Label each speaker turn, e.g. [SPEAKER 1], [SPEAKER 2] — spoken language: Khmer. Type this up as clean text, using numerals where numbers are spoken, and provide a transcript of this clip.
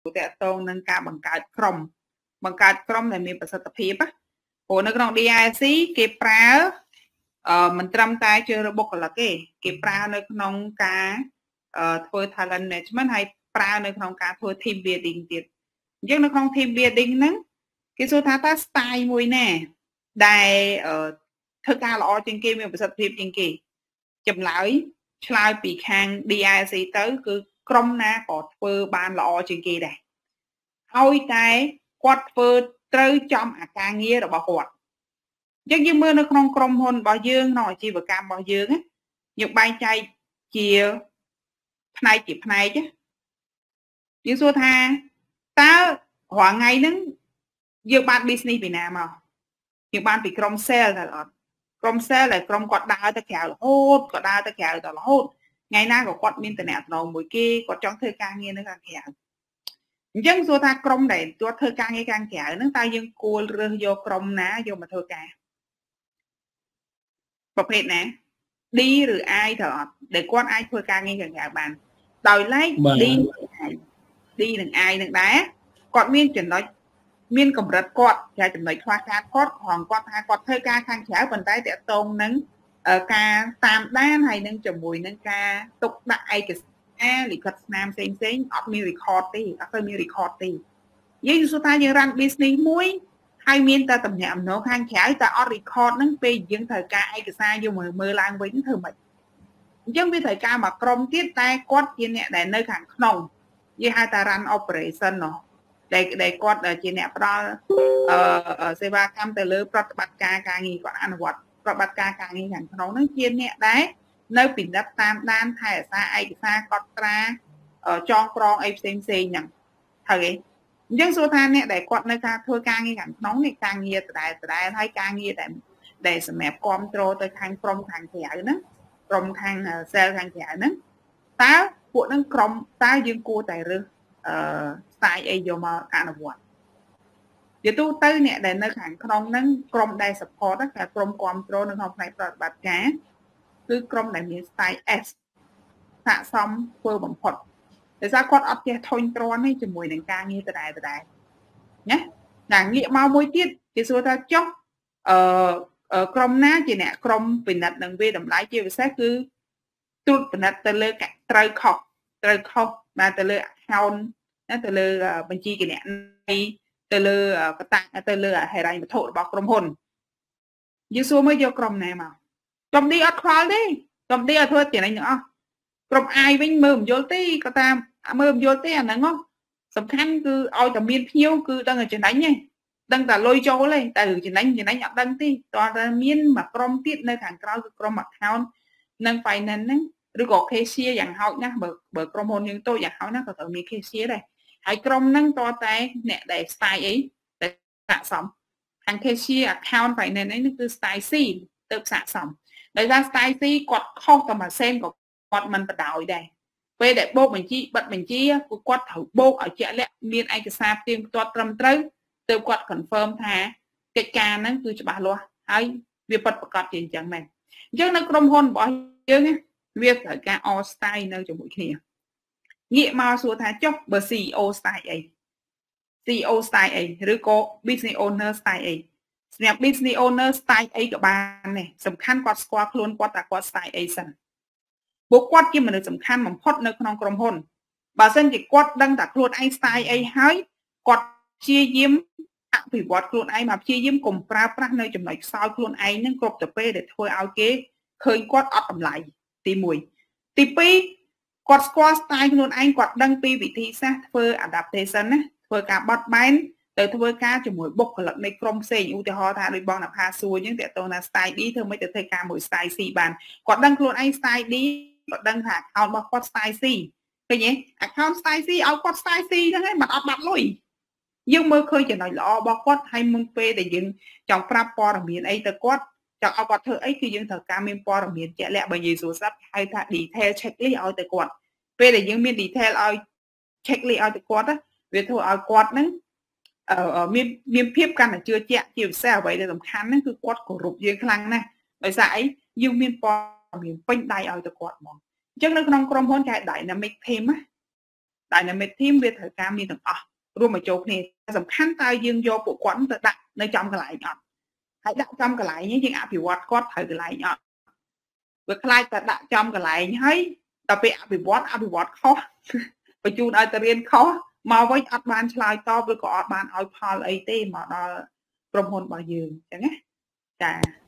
[SPEAKER 1] តែតងនឹងការបង្កើតក្រុមដែលមានប្រសិទ្ធភាពណាព្រោះនៅក្នុង DISC គេប្រើមិនត្រឹមតែជ្រើសរើសបុគ្គលិកទេគេប្រើនៅក្នុងការធ្វើ talent management ហើយប្រើនៅក្នុងការធ្វើ team building ទៀតអញ្ចឹងនៅក្នុង team building ហ្នឹងគេសួរថាតើ style មួយណាដែលធ្វើការល្អជាងគេមានប្រសិទ្ធភាពជាងគេចម្លើយឆ្លើយពីខាង DISC ទៅគឺក្រុមណាក៏ធ្វើបានល្អជាងគេដែរឲ្យតែគាត់ធ្វើត្រូវចំអាការងាររបស់គាត់អញ្ចឹងយើងមើលនៅក្នុងក្រុមហ៊ុនរបស់យើងក្នុងអាជីវកម្មរបស់យើងយើងបែងចែកជាផ្នែកយើងសួរថាតើរាល់ថ្ងៃហ្នឹងយើងបាន business ពីណាមកយើងបានពីក្រុម sale តើអត់ក្រុម sale ដែលក្រុមគាត់ដើរទៅក្រៅរហូតថ្ងៃណាក៏គាត់មានតំណែងមួយគេគាត់ចង់ធ្វើការងារនៅខាងក្រៅអញ្ចឹងសួរថាក្រុមដែលគាត់ធ្វើការងារខាងក្រៅហ្នឹងតើយើងគួររើសយកក្រុមណាយកមកធ្វើការប្រភេទណា D ឬ I តើអត់ដែលគាត់អាចធ្វើការងារខាងក្រៅបានដោយឡែក D និង I នឹងដែរគាត់មានចំណុចមានកម្រិតគាត់ជាចំណុចខ្វះខាតគាត់ថាគាត់ធ្វើការខាងក្រៅប៉ុន្តែតកតងនឹងការតាមដានហើយនឹងជាមួយនឹងការទុកដាក់ឯកសារលិខិតស្នាមផ្សេងអត់មាន record ទេអត់ទៅមាន record ទេយើងសួរថាយើង run business មួយហើយមានតែតំណែងអំណរខាងក្រៅតែអត់ record ហ្នឹងពេលយើងត្រូវការឯកសារយកមកមើលឡើងវិញធ្វើម៉េចអញ្ចឹងវាត្រូវការមកក្រុមទៀតតែគាត់ជាអ្នកដែលនៅខាងក្នុងយើងហៅថា run operation ណោះដែលគាត់ជាអ្នកផ្ដល់សេវាកម្មទៅលើប្រតិបត្តិការការងារគាត់អនុវត្តប្រតិបត្តិការការងារខាងក្នុងហ្នឹងជាអ្នកដែលនៅពិនិត្យតាមដានថែរក្សាឯកសារកត់ត្រាចងក្រងអីផ្សេងហ្នឹងហើយអញ្ចឹងសួរថាអ្នកដែលគាត់នៅការធ្វើការងារខាងក្នុងនេះការងារដដែលហើយការងារដែលសម្រាប់គ្រប់គ្រងទៅខាងក្រុមខាងក្រៅហ្នឹងក្រុមខាង sale ខាងក្រៅហ្នឹងតើពួកហ្នឹងក្រុមតើយើងគួរតែរើសស្ទាយអីយកមកអនុវត្តជាទូទៅអ្នកដែលនៅខាងក្នុងហ្នឹងក្រុមដែល support គេក្រុមគ្រប់គ្រងនៅក្នុងផ្នែកប្រតិបត្តិការគឺក្រុមដែលមាន style S ស័ក្តិសមធ្វើបំផុតដោយសារគាត់អត់ចេះធុញទ្រាន់ទេជាមួយនឹងការងារដដែលណាងាកមកមួយទៀតគេសួរថាចុះក្រុមណាជាអ្នកក្រុមពិនិត្យនឹងវាតម្លៃជាពិសេសគឺត្រួតពិនិត្យទៅលើត្រូវខុសបាទទៅលើ account ណាទៅលើបញ្ជីគណនីទៅលើកតាទៅលើហិរញ្ញវត្ថុរបស់ក្រុមហ៊ុនយើងសួរមើលយកក្រុមណាមកក្រុមនេះអត់ខ្វល់ទេក្រុមនេះអត់ធ្វើចំណេញទាំងអស់ក្រុម I វិញមើលមិនយល់ទេក៏តាមមើលមិនយល់ទេអាហ្នឹងសំខាន់គឺឲ្យតែមានភ្ញៀវគឺដឹងតែចំណេញទេដឹងតែលុយចូលទេតែរឿងចំណេញអត់ដឹងទេតើតែមានមួយក្រុមទៀតនៅខាងក្រៅគឺក្រុម account និង finance ហ្នឹងឬក៏ cashier យ៉ាងហោចណាស់បើក្រុមហ៊ុនយើងតូចយ៉ាងហោចណាស់ក៏ត្រូវមាន cashier ដែរហើយក្រុមហ្នឹងតើតែអ្នកដែល style អីដែលស័ក្តិសមខាង cashier account finance នេះគឺ style C ទៅស័ក្តិសមដោយសារ style C គាត់ខុសតែមួយសេនក៏គាត់មិនបដ ாய் ដែរពេលដែលបូកបញ្ជីបិទបញ្ជីគាត់ត្រូវបូកឲ្យជាក់លាក់មានឯកសារផ្ទៀងផ្ទាត់ត្រឹមត្រូវទើបគាត់ confirm ថាកិច្ចការហ្នឹងគឺច្បាស់លាស់ហើយវាពិតប្រាកដជាអញ្ចឹងមែនអញ្ចឹងនៅក្រុមហ៊ុនរបស់យើងវាត្រូវការ all style នៅជាមួយគ្នាងាកមកសួរថាចុះបើ CEO style អី CEO style អីឬក៏ business owner style អីសម្រាប់ business owner style អីក៏បានដែរសំខាន់គាត់ស្គាល់ខ្លួនគាត់ថាគាត់ style អីសិនពួកគាត់ជាមនុស្សសំខាន់បំផុតនៅក្នុងក្រុមហ៊ុនបើសិនជាគាត់ដឹងថាខ្លួនឯង style អីហើយគាត់ព្យាយាមអភិវឌ្ឍខ្លួនឯងមកព្យាយាមកុំប្រើប្រាស់នៅចំណុចខ្សោយខ្លួនឯងនឹងគ្រប់ទៅពេលដែលធ្វើឲ្យគេឃើញគាត់អត់តម្លៃទី1ទី2គាត់ស្គាល់ style ខ្លួនឯងគាត់ដឹងពីវិធីសាស្ត្រធ្វើ adaptation ណាធ្វើការបត់បែនទៅធ្វើការជាមួយបុគ្គលិកនៃក្រុមផ្សេងឧទាហរណ៍ថាដូចបងណภาសួរអញ្ចឹងតើតើណា style D ធ្វើមិនទៅធ្វើការមួយ style C បានគាត់ដឹងខ្លួនឯង style D គាត់ដឹងថា account របស់គាត់ style C ឃើញទេ account style C ឲ្យគាត់ style C ហ្នឹងឯងមិនអត់បាត់លុយយើងមើលឃើញចំណុចល្អរបស់គាត់ហើយមុនពេលដែលយើងចង់ប្រាប់ព័ត៌មានអីទៅគាត់ចង់ឲ្យគាត់ធ្វើអីគឺយើងត្រូវការមានព័ត៌មានជាក់លាក់បើនិយាយសួរស្រាប់ហៅថា detail checklist ឲ្យទៅគាត់ពេលដែលយើងមាន detail ឲ្យ checklist ឲ្យទៅគាត់វាធ្វើឲ្យគាត់ហ្នឹងមានភាពកាន់តែជឿជាក់ជាពិសេសអ្វីដែលសំខាន់ហ្នឹងគឺគាត់គោរពយើងខ្លាំងណាស់ដោយសារអីយើងមានព័ត៌មានពេញដៃឲ្យទៅគាត់ហ្មងអញ្ចឹងនៅក្នុងក្រុមហ៊ុនគេ dynamic team ណា dynamic team វាត្រូវការមានទាំងអស់រួមមកចូលគ្នាសំខាន់តើយើងយកពួកគាត់ទៅដាក់នៅចំកន្លែងអត់ហើយដាក់ចំកន្លែងនេះយើងអភិវឌ្ឍគាត់ត្រូវកន្លែងអត់វាខ្លាចតែដាក់ចំកន្លែងហើយដល់ពេលអភិវឌ្ឍខុសបញ្ជូនឲ្យទៅរៀនខុសមកវិញអត់បានឆ្លើយតបឬក៏អត់បានឲ្យផលអីទេមកដល់ក្រុមហ៊ុនរបស់យើងអញ្ចឹងណាចា